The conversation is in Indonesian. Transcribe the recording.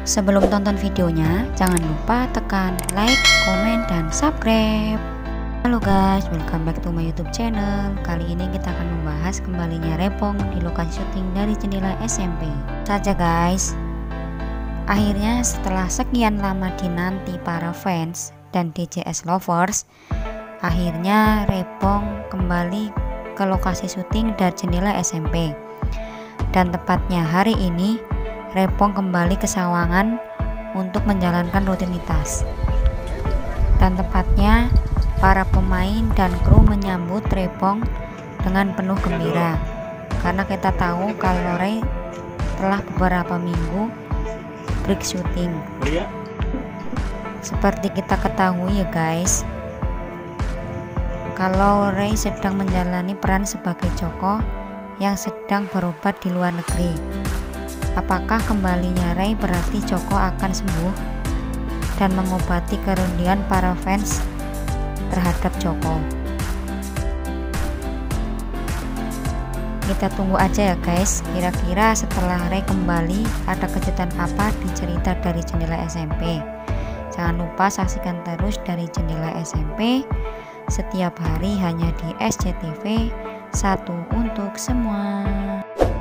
Sebelum tonton videonya, jangan lupa tekan like, komen, dan subscribe. Halo guys, welcome back to my YouTube channel. Kali ini kita akan membahas kembalinya Repong di lokasi syuting dari Jendela SMP. Saja guys, akhirnya setelah sekian lama dinanti para fans dan DJS lovers, akhirnya Repong kembali ke lokasi syuting dari Jendela SMP. Dan tepatnya hari ini Repong kembali ke Sawangan untuk menjalankan rutinitas. Dan tepatnya para pemain dan kru menyambut Repong dengan penuh gembira, karena kita tahu kalau Ray telah beberapa minggu break syuting. Seperti kita ketahui ya guys, kalau Ray sedang menjalani peran sebagai Joko yang sedang berobat di luar negeri. Apakah kembalinya Ray berarti Joko akan sembuh dan mengobati kerinduan para fans terhadap Joko? Kita tunggu aja ya guys, kira-kira setelah Ray kembali ada kejutan apa di cerita dari Jendela SMP. Jangan lupa saksikan terus dari Jendela SMP setiap hari hanya di SCTV, satu untuk semua.